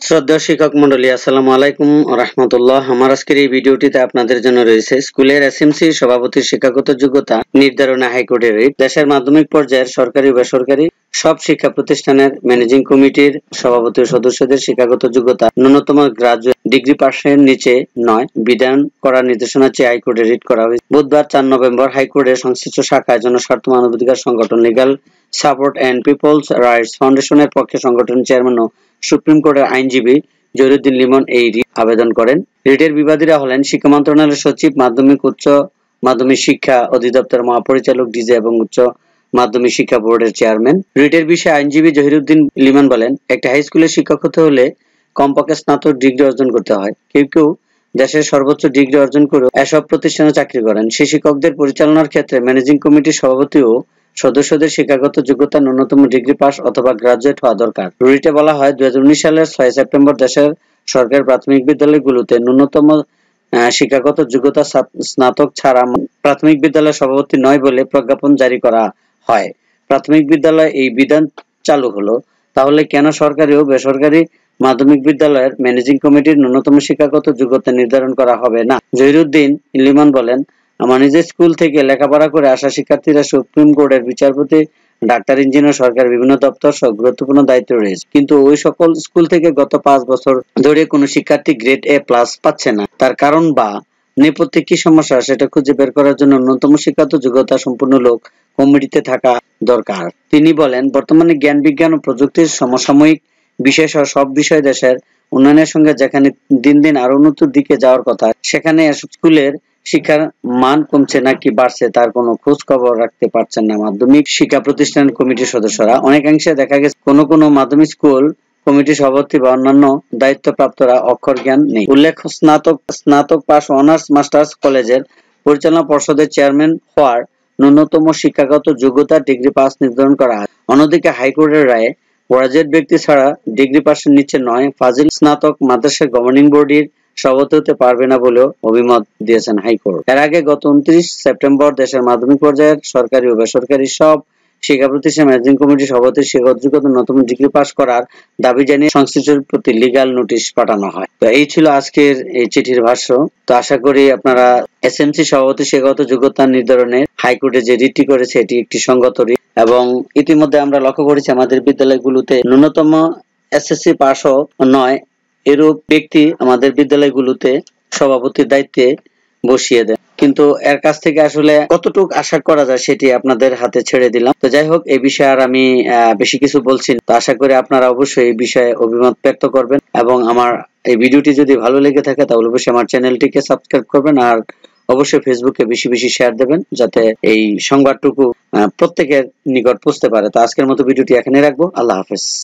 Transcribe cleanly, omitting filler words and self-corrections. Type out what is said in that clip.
শ্রদ্ধেয় শিক্ষক মন্ডলী, আসসালামু আলাইকুম ওয়া রাহমাতুল্লাহ। আমার আজকের এই ভিডিওটিতে আপনাদের জন্য রয়েছে স্কুলের এসএমসি সভাপতির শিক্ষাগত যোগ্যতা নির্ধারণে হাইকোর্টের রিট। দেশের মাধ্যমিক পর্যায়ের সরকারি ও বেসরকারি সব শিক্ষা প্রতিষ্ঠানের ম্যানেজিং কমিটির সভাপতি ও সদস্যদের শিক্ষাগত যোগ্যতা ন্যূনতম গ্রাজুয়েট ডিগ্রি পাশের নিচে নয় বিধান করার নির্দেশনা চেয়ে হাইকোর্টে রিট করা হয়েছে। বুধবার 4 নভেম্বর হাইকোর্টের সংশ্লিষ্ট শাখায় জনস্বার্থ মানবাধিকার সংগঠন legal support and people's rights ফাউন্ডেশনের পক্ষে সংগঠনের চেয়ারম্যান ও সুপ্রিম কোর্টের আইনজীবী জহিরুদ্দিন লিমন এই রিট আবেদন করেন। রিটের বিবাদীরা হলেন শিক্ষা মন্ত্রণালয়ের সচিব, মাধ্যমিক উচ্চ মাধ্যমিক শিক্ষা অধিদপ্তর মহাপরিচালক ডিজে এবং উচ্চ মাধ্যমিক শিক্ষা বোর্ডের চেয়ারম্যান। রিটের বিষয়ে আইনজীবী জহিরুদ্দিন লিমন বলেন, একটা হাই স্কুলের শিক্ষক হতে হলে কমপক্ষে স্নাতক ডিগ্রি অর্জন করতে হয়। কেউ কেউ দেশের সর্বোচ্চ ডিগ্রি অর্জন করে এসব প্রতিষ্ঠানে চাকরি করেন। সেই শিক্ষকদের পরিচালনার ক্ষেত্রে ম্যানেজিং কমিটির সভাপতি ও সদস্যদের শিক্ষাগত যোগ্যতা ন্যূনতম ডিগ্রি পাস অথবা গ্রাজুয়েট হওয়া দরকার। রিটে বলা হয়, 2019 সালের 6 সেপ্টেম্বর দেশের সরকারি প্রাথমিক বিদ্যালয়গুলোতে ন্যূনতম শিক্ষাগত যোগ্যতা স্নাতক ছাড়া প্রাথমিক বিদ্যালয়ের সভাপতি নয় বলে প্রজ্ঞাপন জারি করা হয়। প্রাথমিক বিদ্যালয়ে এই বিধান চালু হলো, তাহলে কেন সরকারি ও বেসরকারি মাধ্যমিক বিদ্যালয়ের ম্যানেজিং কমিটির ন্যূনতম শিক্ষাগত যোগ্যতা নির্ধারণ করা হবে না? জহিরুদ্দিন লিমন বলেন, আমার নিজের স্কুল থেকে লেখাপড়া করে আসা শিক্ষার্থীরা সুপ্রিম কোর্টের বিচারপতি, ডাক্তার, ইঞ্জিনিয়ার, সরকার বিভিন্ন দপ্তর সহ গুরুত্বপূর্ণ দায়িত্ব রয়েছে, কিন্তু ওই সকল স্কুল থেকে গত 5 বছর ধরে কোনো শিক্ষার্থী গ্রেড A+ পাচ্ছে না। তার কারণ বা নেপথ্যে কি সমস্যা সেটা খুঁজে বের করার জন্য ন্যূনতম শিক্ষাগত যোগ্যতা সম্পন্ন লোক কমিটিতে থাকা দরকার। তিনি বলেন, বর্তমানে জ্ঞান বিজ্ঞান ও প্রযুক্তির সমসাময়িক বিষয় সহ সব বিষয় দেশের উন্নয়নের সঙ্গে যেখানে দিন দিন আরো উন্নতির দিকে যাওয়ার কথা, সেখানে এসব স্কুলের শিক্ষার মান কমছে নাকি বাড়ছে তার কোনো খোঁজ খবর রাখতে পারছেন না মাধ্যমিক শিক্ষা প্রতিষ্ঠান কমিটির সদস্যরা। অনেকাংশে দেখা গেছে কোনো মাধ্যমিক স্কুল কমিটির সভাপতি বা অন্যান্য দায়িত্বপ্রাপ্তরা অক্ষর জ্ঞান নেই। উল্লেখ্য, স্নাতক পাস অনার্স মাস্টার্স কলেজের পরিচালনা পর্ষদের চেয়ারম্যান হওয়ার ন্যূনতম শিক্ষাগত যোগ্যতা ডিগ্রি পাস নির্ধারণ করা হয়। অন্যদিকে হাইকোর্টের রায়ে গ্রাজুয়েট ব্যক্তি ছাড়া ডিগ্রি পাশের নিচে নয় ফাজিল স্নাতক মাদ্রাসা গভর্নিং বডির সভাপতি হতে পারবে না বলেও অভিমত দিয়েছেন হাইকোর্ট। এর আগে গত 29 সেপ্টেম্বর দেশের মাধ্যমিক পর্যায়ের সরকারি ও বেসরকারি সব শিক্ষা প্রতিষ্ঠান ম্যানেজিং কমিটির সভাপতির শিক্ষাগত যোগ্যতা ন্যূনতম ডিগ্রি পাস করার দাবি জানিয়ে সংশ্লিষ্টদের প্রতি লিগ্যাল নোটিশ পাঠানো হয়। তো এই ছিল আজকের এই চিঠির ভাষ্য। তো আশা করি আপনারা এসএমসি সভাপতি শিক্ষাগত যোগ্যতা নির্ধারণে হাইকোর্টে যে রিটটি করেছে এটি একটি সঙ্গত রিট, এবং ইতিমধ্যে আমরা লক্ষ্য করেছি আমাদের বিদ্যালয়গুলোতে ন্যূনতম এসএসসি পাসও নয় এরূপ ব্যক্তি আমাদের বিদ্যালয়গুলোতে সভাপতির দায়িত্বে বসিয়ে দেয়। কিন্তু এর কাছ থেকে আসলে কতটুকু আশা করা যায় সেটি আপনাদের হাতে ছেড়ে দিলাম। তো যাই হোক, এই বিষয়ে আর আমি বেশি কিছু বলছি না। তো আশা করি আপনারা অবশ্যই এই বিষয়ে অভিমত ব্যক্ত করবেন, এবং আমার এই ভিডিওটি যদি ভালো লেগে থাকে তাহলে অবশ্যই আমার চ্যানেলটিকে সাবস্ক্রাইব করবেন, আর অবশ্যই ফেসবুকে বেশি বেশি শেয়ার দেবেন যাতে এই সংবাদটুকু প্রত্যেকের নিকট পৌঁছতে পারে। তো আজকের মতো ভিডিওটি এখানে রাখবো। আল্লাহ হাফেজ।